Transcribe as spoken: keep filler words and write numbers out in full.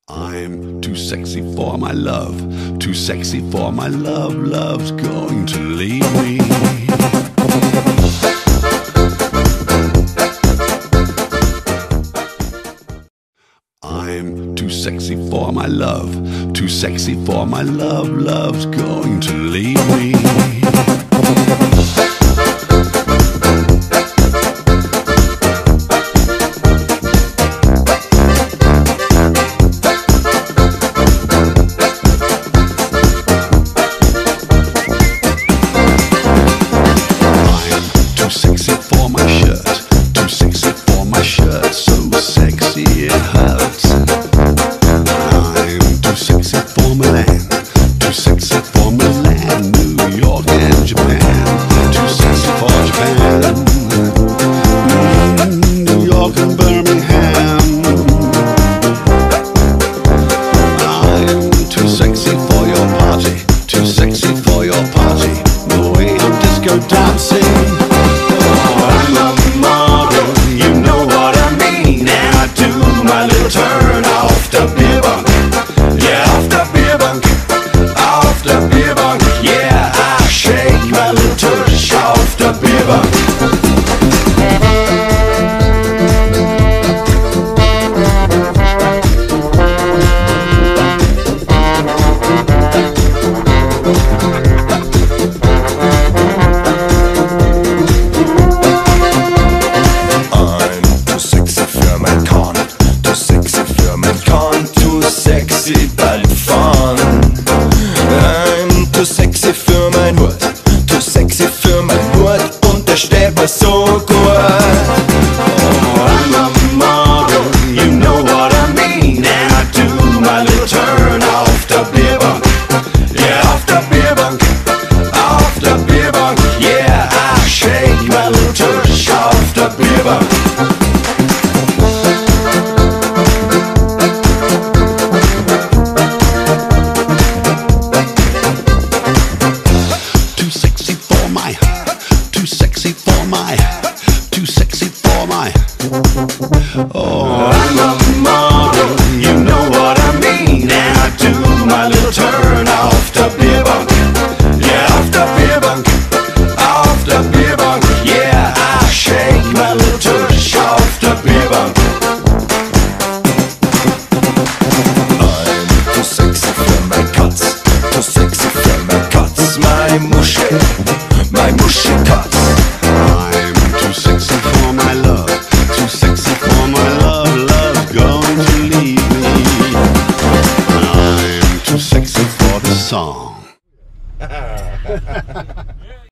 I'm too sexy for my love, too sexy for my love, love's going to leave me. I'm too sexy for my love, too sexy for my love, love's going to leave me. Too sexy for my shirt, too sexy for my shirt, so sexy it hurts. I'm too sexy for Milan, too sexy for Milan, New York and Japan. Too sexy for Japan, mm, New York and Birmingham. I'm too sexy for your party, too sexy for your party, the way I'm disco dancing. Turn off the beer bunk, yeah, off the beer bunk, off the beer bunk, yeah, I shake my little tush off the beer bunk. Sexy bald fahren. I'm too sexy für mein Hut, too sexy für mein Hut und der steht mir so gut. Oh, I'm a model, you know what I mean, and I do my little turn off the beer bunk, yeah, off the beer bunk, off the beer bunk, yeah, I shake my little tush off the beer bunk. Too sexy for my, too sexy for my, too sexy for my. Oh, I'm a model, you know what I mean, and I do my little turn off the beer bunk, yeah, off the beer bunk, off the beer bunk, yeah, I shake my little tush off the beer bunk. I'm too sexy for my cuts, too sexy for my cuts, my mushy, my mushy cuts. I'm too sexy for my love, too sexy for my love, love's going to leave me. I'm too sexy for the song.